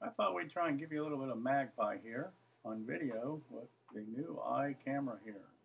I thought we'd try and give you a little bit of Magpie here on video with the new camera here.